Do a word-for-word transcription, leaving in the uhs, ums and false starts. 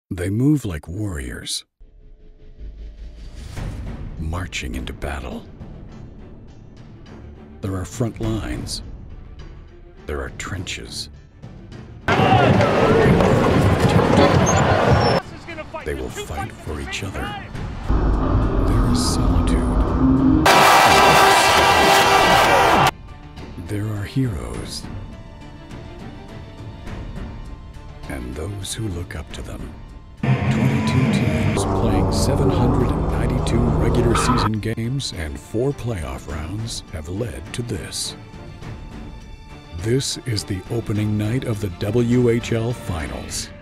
They move like warriors, marching into battle. There are front lines. There are trenches. They will fight for each other. There is solitude. There are heroes. And those who look up to them. twenty-two teams playing seven hundred ninety-two regular season games and four playoff rounds have led to this. This is the opening night of the W H L Finals.